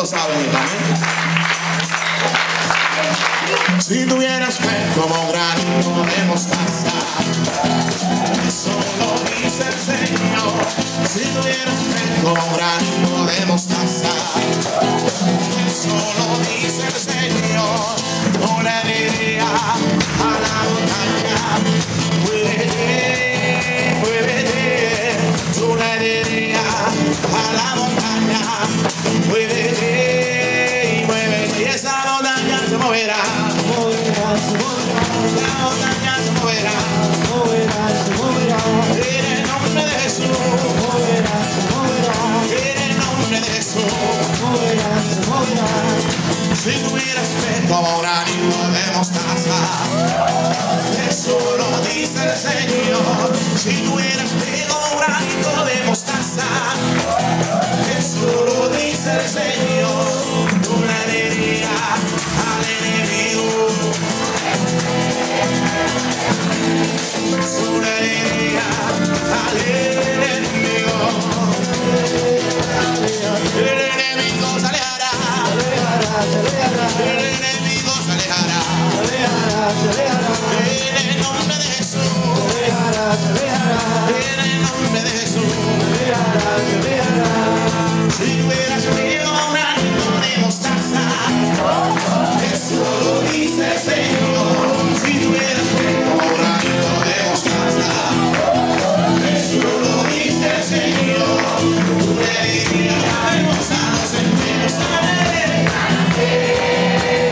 saben, amén. Si tuvieras fe como un granito de mostaza, eso lo dice el Señor. Si tuvieras fe como un granito de mostaza, eso lo dice el Señor. No le diría a la montaña, muévete. Tú le dirías a la montaña, muévete y muévete. Y esa montaña se moverá. La montaña se moverá. En el nombre de Jesús. En el nombre de Jesús. Si tuvieras fe como un granito de mostaza, eso lo dice el Señor. Si tuvieras fe como un granito de mostaza, eso lo dice el Señor. Tú le dirías al enemigo, tú le dirías al enemigo, el enemigo se alejará, el enemigo se alejará, en el nombre de Jesús, en el nombre de Jesús. Si hubieras comido un granito de mostaza, eso lo dice el Señor. Si hubieras comido un granito de mostaza, eso lo dice el Señor. Tú le dirías a los enfermos,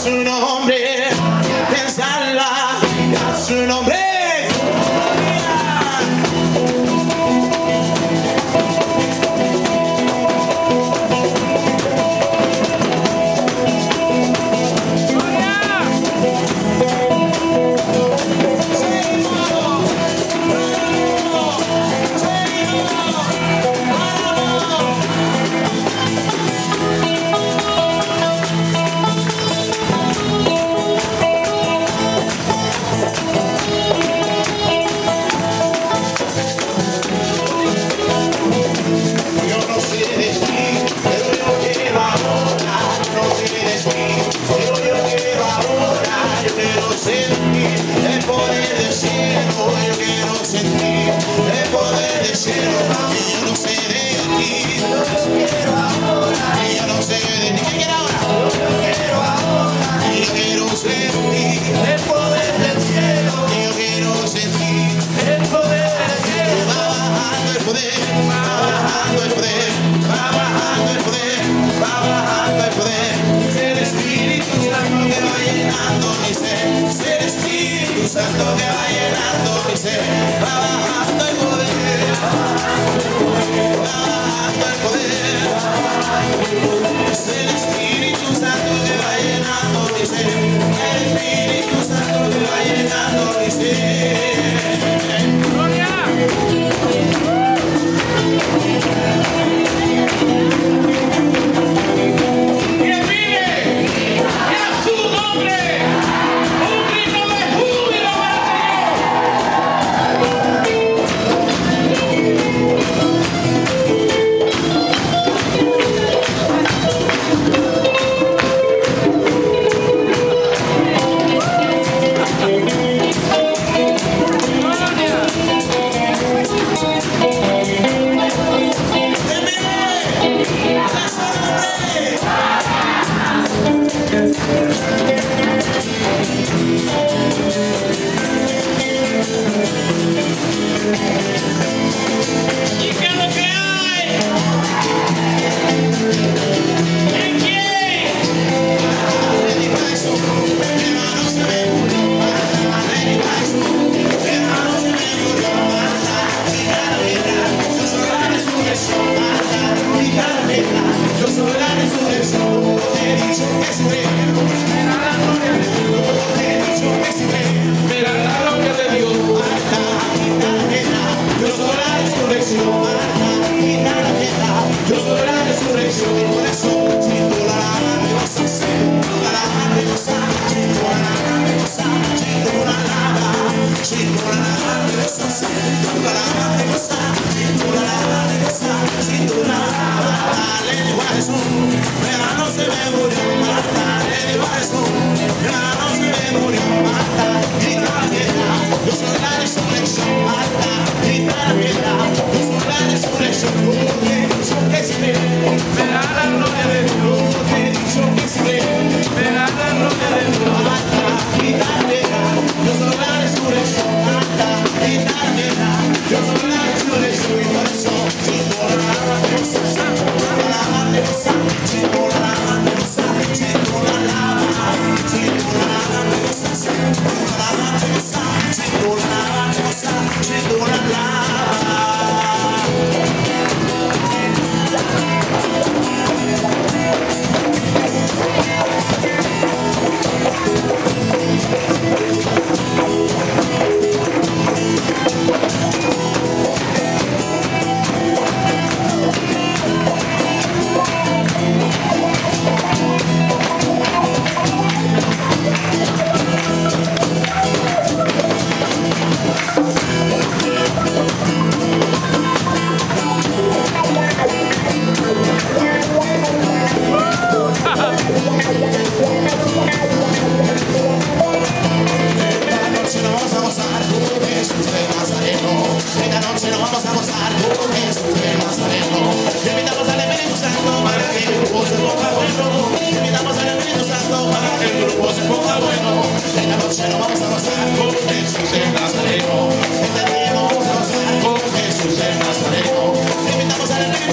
su nombre, pensarla, su nombre. Santo que va llenando mi ser, va bajando el poder, va bajando el poder. Es el Espíritu Santo que va llenando mi ser, el Espíritu Santo que va llenando mi ser. ¡Gloria!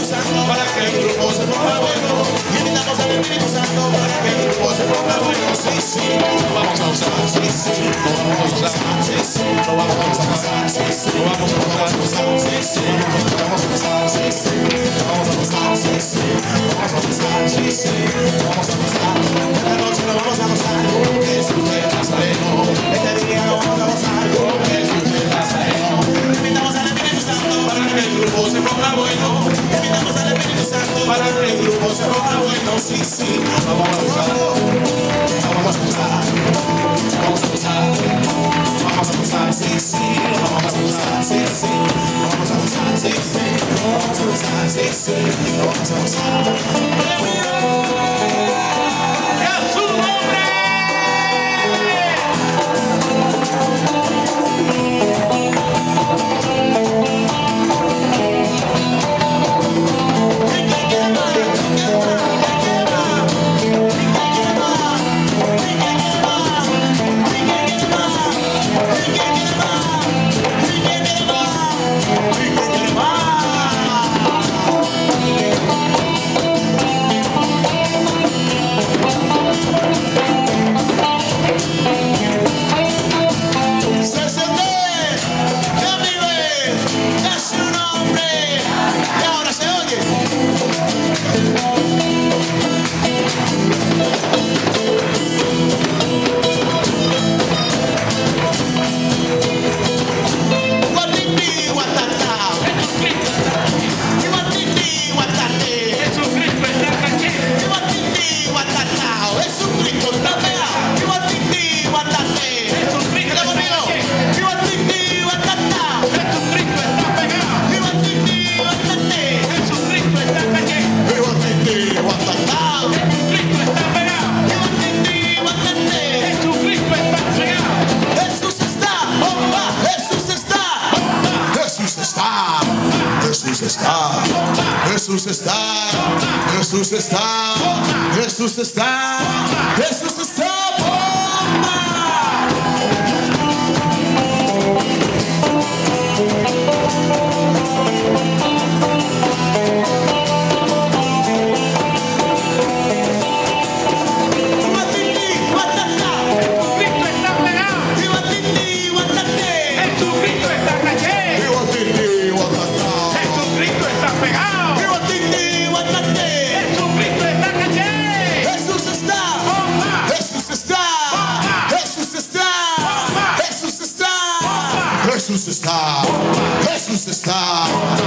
Para que el grupo se ponga bueno, invitamos al Espíritu Santo para que el grupo se ponga bueno. sí, lo vamos a usar, sí, sí, lo vamos a usar, sí, sí, lo vamos a usar, sí, sí, lo vamos a usar, sí, sí, lo vamos a usar, sí, sí, lo vamos a usar, sí, sí, lo vamos a usar, sí, sí, lo vamos a usar. Esta noche lo vamos a gozar con Jesús de Nazareno. Este día lo vamos a gozar con Jesús de Nazareno. Invitamos al Espíritu Santo para que el grupo se ponga bueno. Invitamos al Espíritu Santo para que el grupo se ponga bueno. Sí, sí, lo vamos a gozar, lo vamos a gozar, lo vamos a gozar, lo vamos a gozar, sí, sí, lo vamos a gozar, sí, sí, lo vamos a gozar, sí, sí, lo vamos a gozar, sí, sí, lo vamos a gozar. Jesús está, Jesús está, Jesús está, Jesús está, bomba. Jesús está, Jesús está,